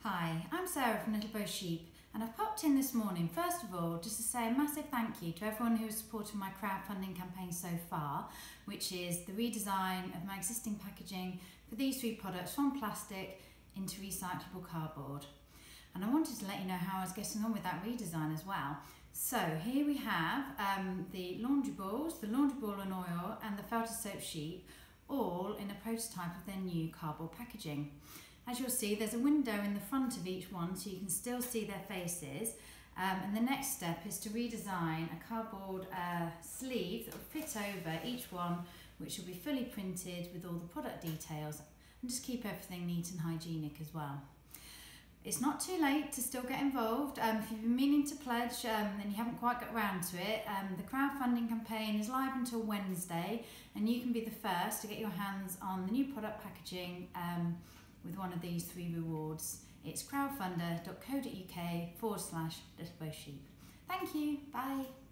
Hi, I'm Sarah from Little Bow Sheep, and I've popped in this morning first of all just to say a massive thank you to everyone who has supported my crowdfunding campaign so far, which is the redesign of my existing packaging for these three products from plastic into recyclable cardboard. And I wanted to let you know how I was getting on with that redesign as well. So here we have the laundry balls, the laundry ball and oil and the felted soap sheet, all in a prototype of their new cardboard packaging. As you'll see, there's a window in the front of each one so you can still see their faces. And the next step is to redesign a cardboard sleeve that will fit over each one, which will be fully printed with all the product details and just keep everything neat and hygienic as well. It's not too late to still get involved. If you've been meaning to pledge and you haven't quite got around to it, the crowdfunding campaign is live until Wednesday, and you can be the first to get your hands on the new product packaging with one of these three rewards. It's crowdfunder.co.uk/littlebowsheep. Thank you, bye.